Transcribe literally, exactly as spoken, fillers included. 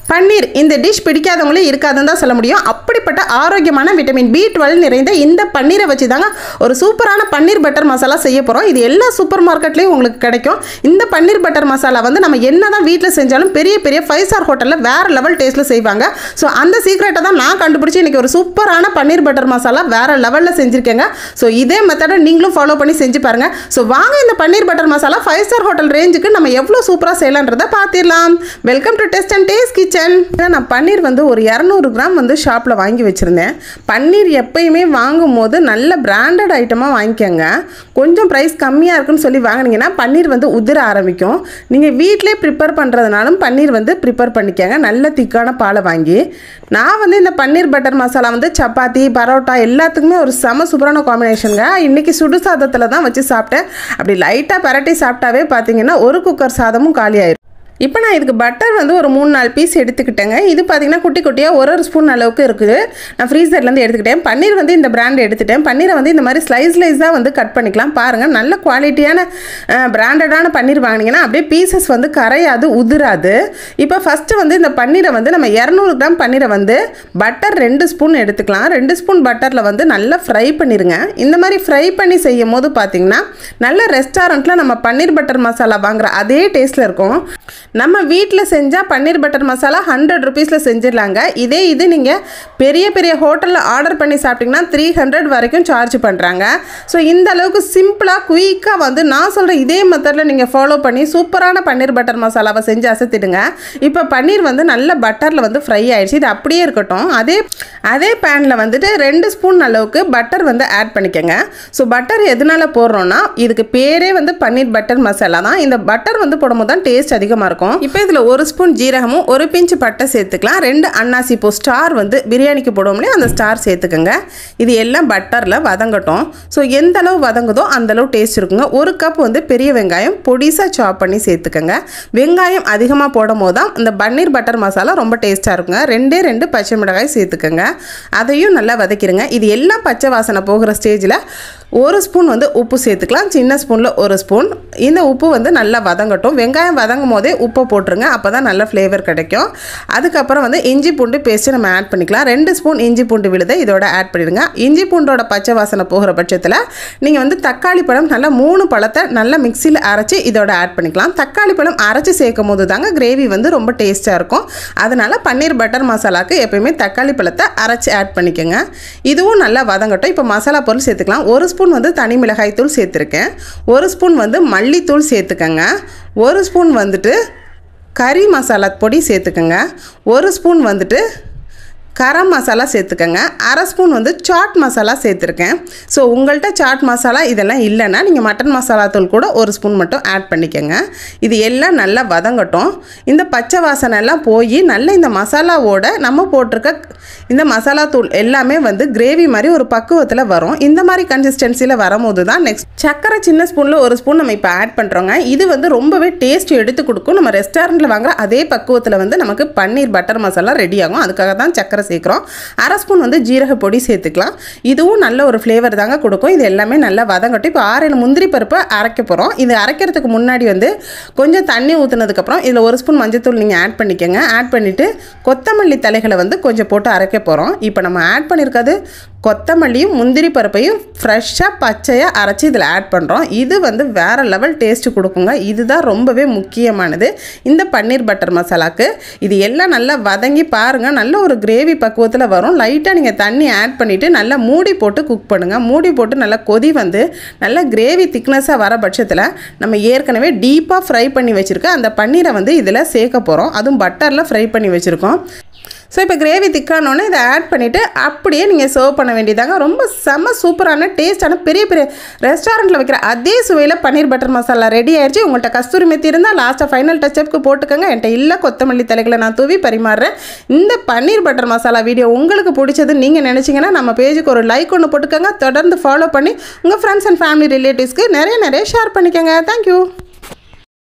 பன்னீர் இந்த டிஷ் பிடிக்காதவங்களே இருக்காதுன்னு தான் சொல்ல முடியும். அப்படிப்பட்ட ஆரோக்கியமான விட்டமின் பி டுவெல் நிறைந்த இந்த பன்னீரை வச்சு தாங்க ஒரு சூப்பரான பன்னீர் பட்டர் மசாலா செய்ய போகிறோம். இது எல்லா சூப்பர் மார்க்கெட்லேயும் உங்களுக்கு கிடைக்கும். இந்த பன்னீர் பட்டர் மசாலா வந்து நம்ம என்ன தான் வீட்டில் செஞ்சாலும் பெரிய பெரிய ஃபைவ் ஸ்டார் ஹோட்டலில் வேறு லெவல் டேஸ்ட்டில் செய்வாங்க. ஸோ அந்த சீக்ரெட்டை தான் நான் கண்டுபிடிச்சி இன்றைக்கி ஒரு சூப்பரான பன்னீர் பட்டர் மசாலா வேறு லெவலில் செஞ்சுருக்கேங்க. ஸோ இதே மெத்தடை நீங்களும் ஃபாலோ பண்ணி செஞ்சு பாருங்கள். ஸோ வாங்க இந்த paneer butter masala five star hotel ரேஞ்சுக்கு நம்ம எவ்வளோ சூப்பராக செய்யலான்றதை பார்த்திடலாம். Welcome to test and taste kitchen. நான் பன்னீர் வந்து ஒரு இரநூறு கிராம் வந்து ஷாப்பில் வாங்கி வச்சுருந்தேன். பன்னீர் எப்பயுமே வாங்கும் போது நல்ல பிராண்டட் ஐட்டமாக வாங்கிக்கோங்க. கொஞ்சம் ப்ரைஸ் கம்மியாக இருக்குன்னு சொல்லி வாங்கினீங்கன்னா பன்னீர் வந்து உதிர ஆரம்பிக்கும். நீங்கள் வீட்டிலே ப்ரிப்பேர் பண்ணுறதுனாலும் பன்னீர் வந்து ப்ரிப்பேர் பண்ணிக்கோங்க. நல்ல திக்கான பாலை வாங்கி. நான் வந்து இந்த பன்னீர் பட்டர் மசாலா வந்து சப்பாத்தி பரோட்டா எல்லாத்துக்குமே ஒரு செம சூப்பரான காம்பினேஷனுங்க. இன்றைக்கி சுடு சாதத்தில் தான் வச்சு சாப்பிட்டேன். அப்படி லைட்டாக பரட்டி சாப்பிட்டாவே பார்த்தீங்கன்னா ஒரு குக்கர் சாதமும் காலி ஆயிடும். இப்போ நான் இதுக்கு பட்டர் வந்து ஒரு மூணு நாலு பீஸ் எடுத்துக்கிட்டேங்க. இது பார்த்திங்கன்னா குட்டி குட்டியாக ஒரு ஒரு ஸ்பூன் அளவுக்கு இருக்குது. நான் ஃப்ரீசர்லேருந்து எடுத்துக்கிட்டேன். பன்னீர் வந்து இந்த பிராண்ட் எடுத்துட்டேன். பன்னீரை வந்து இந்த மாதிரி ஸ்லைஸ் ஸ்லைஸாக வந்து கட் பண்ணிக்கலாம். பாருங்கள், நல்ல குவாலிட்டியான பிராண்டடான பன்னீர் வாங்கினீங்கன்னா அப்படியே பீசஸ் வந்து கரையாது, உதிராது. இப்போ ஃபஸ்ட்டு வந்து இந்த பன்னீரை வந்து நம்ம இரநூறு கிராம் பன்னீரை வந்து பட்டர் ரெண்டு ஸ்பூன் எடுத்துக்கலாம். ரெண்டு ஸ்பூன் பட்டரில் வந்து நல்லா ஃப்ரை பண்ணிடுங்க. இந்த மாதிரி ஃப்ரை பண்ணி செய்யும் போது பார்த்திங்கன்னா நல்ல ரெஸ்டாரண்ட்டில் நம்ம பன்னீர் பட்டர் மசாலா வாங்குகிற அதே டேஸ்ட்டில் இருக்கும். நம்ம வீட்டில் செஞ்சால் பன்னீர் பட்டர் மசாலா ஹண்ட்ரட் ருபீஸில் செஞ்சிடலாங்க. இதே இது நீங்கள் பெரிய பெரிய ஹோட்டலில் ஆர்டர் பண்ணி சாப்பிட்டிங்கன்னா த்ரீ ஹண்ட்ரட் வரைக்கும் சார்ஜ் பண்ணுறாங்க. ஸோ இந்த அளவுக்கு சிம்பிளாக குயிக்காக வந்து நான் சொல்கிற இதே மெத்தடில் நீங்கள் ஃபாலோ பண்ணி சூப்பரான பன்னீர் பட்டர் மசாலாவை செஞ்சு அசத்திடுங்க. இப்போ பன்னீர் வந்து நல்ல பட்டரில் வந்து ஃப்ரை ஆகிடுச்சு. இது அப்படியே இருக்கட்டும். அதே அதே பேனில் வந்துட்டு ரெண்டு ஸ்பூன் அளவுக்கு பட்டர் வந்து ஆட் பண்ணிக்கோங்க. ஸோ பட்டர் எதனால் போடுறோன்னா இதுக்கு பேரே வந்து பன்னீர் பட்டர் மசாலா தான். இந்த பட்டர் வந்து போடும்போது தான் டேஸ்ட் அதிகமாக இருக்கும். இப்போ இதில் ஒரு ஸ்பூன் ஜீரகமும் ஒரு பிஞ்சு பட்டை சேர்த்துக்கலாம். ரெண்டு அன்னாசி பூ ஸ்டார் வந்து பிரியாணிக்கு போடுவோம்லே அந்த ஸ்டார் சேர்த்துக்கோங்க. இது எல்லாம் பட்டரில் வதங்கட்டும். ஸோ எந்த அளவு வதங்குதோ அந்தளவு டேஸ்ட் இருக்குங்க. ஒரு கப் வந்து பெரிய வெங்காயம் பொடிசாக சாப் பண்ணி சேர்த்துக்கோங்க. வெங்காயம் அதிகமாக போடும் போது தான் இந்த பன்னீர் பட்டர் மசாலா ரொம்ப டேஸ்ட்டாக இருக்குங்க. ரெண்டே ரெண்டு பச்சை மிளகாய் சேர்த்துக்கோங்க. அதையும் நல்லா வதக்கிடுங்க. இது எல்லாம் பச்சை வாசனை போகிற ஸ்டேஜில் ஒரு ஸ்பூன் வந்து உப்பு சேர்த்துக்கலாம். சின்ன ஸ்பூனில் ஒரு ஸ்பூன். இந்த உப்பு வந்து நல்லா வதங்கட்டும். வெங்காயம் வதங்கும் போதே உப்பை போட்டுருங்க. அப்போ தான் நல்ல ஃப்ளேவர் கிடைக்கும். அதுக்கப்புறம் வந்து இஞ்சி பூண்டு பேஸ்ட்டு நம்ம ஆட் பண்ணிக்கலாம். ரெண்டு ஸ்பூன் இஞ்சி பூண்டு விழுதை இதோட ஆட் பண்ணிடுங்க. இஞ்சி பூண்டோட பச்சை வாசனை போகிற பட்சத்தில் நீங்கள் வந்து தக்காளி பழம் நல்லா மூணு பழத்தை நல்லா மிக்சியில் அரைச்சி இதோட ஆட் பண்ணிக்கலாம். தக்காளி பழம் அரைச்சி சேர்க்கும் போது தாங்க கிரேவி வந்து ரொம்ப டேஸ்ட்டாக இருக்கும். அதனால் பன்னீர் பட்டர் மசாலாவுக்கு எப்போயுமே தக்காளி பழத்தை அரைச்சி ஆட் பண்ணிக்கோங்க. இதுவும் நல்லா வதங்கட்டும். இப்போ மசாலா பொருள் சேர்த்துக்கலாம். ஒரு ஸ்பூன் வந்து தனி மிளகாய் தூள் சேர்த்துருக்கேன். ஒரு ஸ்பூன் வந்து மல்லித்தூள் சேர்த்துக்கங்க. ஒரு ஸ்பூன் வந்துட்டு கறி மசாலா பொடி சேர்த்துக்கங்க. ஒரு ஸ்பூன் வந்துட்டு கரம் மசாலா சேர்த்துக்கங்க. அரை ஸ்பூன் வந்து சாட் மசாலா சேர்த்துருக்கேன். ஸோ உங்கள்கிட்ட சாட் மசாலா இதெல்லாம் இல்லைன்னா நீங்கள் மட்டன் மசாலா தூள் கூட ஒரு ஸ்பூன் மட்டும் ஆட் பண்ணிக்கோங்க. இது எல்லாம் நல்லா வதங்கட்டும். இந்த பச்சை வாசனை எல்லாம் போய் நல்ல இந்த மசாலாவோட நம்ம போட்டிருக்க இந்த மசாலா தூள் எல்லாமே வந்து கிரேவி மாதிரி ஒரு பக்குவத்தில் வரும். இந்த மாதிரி கன்சிஸ்டன்சியில் வரும்போது தான் நெக்ஸ்ட் சக்கரை சின்ன ஸ்பூனில் ஒரு ஸ்பூன் நம்ம இப்போ ஆட் பண்ணுறோங்க. இது வந்து ரொம்பவே டேஸ்ட் எடுத்து கொடுக்கும். நம்ம ரெஸ்டாரண்ட்டில் வாங்குற அதே பக்குவத்தில் வந்து நமக்கு பன்னீர் பட்டர் மசாலா ரெடி ஆகும். அதுக்காக தான் சக்கரை சேர்க்குறோம். அரை ஸ்பூன் வந்து ஜீரக பொடி சேர்த்துக்கலாம். இதுவும் நல்ல ஒரு ஃப்ளேவர் தாங்க கொடுக்கும். இது எல்லாமே நல்லா வதங்கட்டும். இப்போ ஆறு முந்திரி பருப்பை அரைக்க போகிறோம். இது அரைக்கிறதுக்கு முன்னாடி வந்து கொஞ்சம் தண்ணி ஊற்றுனதுக்கப்புறம் இதில் ஒரு ஸ்பூன் மஞ்சத்தூள் நீங்கள் ஆட் பண்ணிக்கோங்க. ஆட் பண்ணிவிட்டு கொத்தமல்லி தலைகளை வந்து கொஞ்சம் போட்டு அரைக்க போகிறோம். இப்போ நம்ம ஆட் பண்ணியிருக்கிறது கொத்தமல்லியும் முந்திரி பருப்பையும் ஃப்ரெஷ்ஷாக பச்சையாக அரைச்சி இதில் ஆட் பண்ணுறோம். இது வந்து வேறு லெவல் டேஸ்ட்டு கொடுக்குங்க. இதுதான் ரொம்பவே முக்கியமானது இந்த பன்னீர் பட்டர் மசாலாவுக்கு. இது எல்லாம் நல்லா வதங்கி பாருங்கள். நல்ல ஒரு கிரேவி பக்குவத்தில் வரும். லைட்டாக நீங்கள் தண்ணி ஆட் பண்ணிவிட்டு நல்லா மூடி போட்டு குக் பண்ணுங்கள். மூடி போட்டு நல்லா கொதி வந்து நல்லா கிரேவி திக்னஸாக வர பட்சத்தில் நம்ம ஏற்கனவே டீப்பாக ஃப்ரை பண்ணி வச்சுருக்க அந்த பன்னீரை வந்து இதில் சேர்க்க போகிறோம். அதுவும் பட்டரில் ஃப்ரை பண்ணி வச்சுருக்கோம். ஸோ இப்போ கிரேவி திக்கானோன்னே இதை ஆட் பண்ணிவிட்டு அப்படியே நீங்கள் சர்வ் பண்ண வேண்டியதாங்க. ரொம்ப செம்ம சூப்பரான டேஸ்டான பெரிய பெரிய ரெஸ்டாரண்ட்டில் வைக்கிற அதே சுவையில் பன்னீர் பட்டர் மசாலா ரெடி ஆயிடுச்சு. உங்கள்கிட்ட கஸ்தூரி மெத்தி இருந்தால் லாஸ்ட்டாக ஃபைனல் டச்சப்புக்கு போட்டுக்கோங்க. என்கிட்ட இல்லை கொத்தமல்லி தலைகளை நான் தூவி பரிமாறுறேன். இந்த பன்னீர் பட்டர் மசாலா வீடியோ உங்களுக்கு பிடிச்சதுன்னு நீங்கள் நினச்சிங்கன்னா நம்ம பேஜுக்கு ஒரு லைக் ஒன்று போட்டுக்கோங்க. தொடர்ந்து ஃபாலோ பண்ணி உங்கள் ஃப்ரெண்ட்ஸ் அண்ட் ஃபேமிலி ரிலேட்டிவ்ஸ்க்கு நிறைய நிறைய ஷேர் பண்ணிக்கோங்க. தேங்க்யூ.